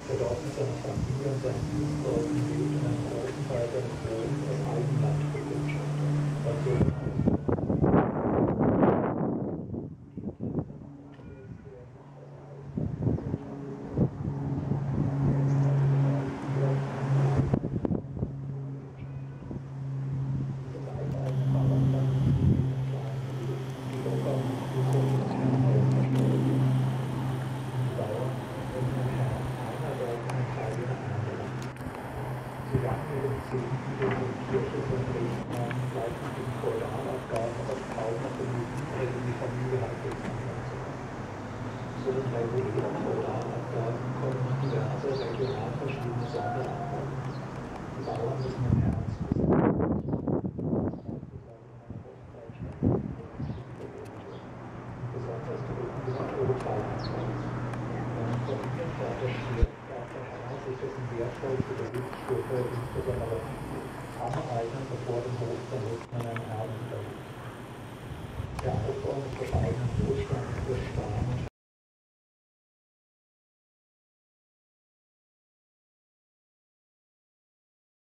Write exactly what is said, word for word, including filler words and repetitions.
der dort mit seiner Familie und seinen Fußleuten lebt und einen großen Teil seines Lebens im Eigenland bewirtschaftet. Was so der Aufbau des eigenen Wohlstands des Staates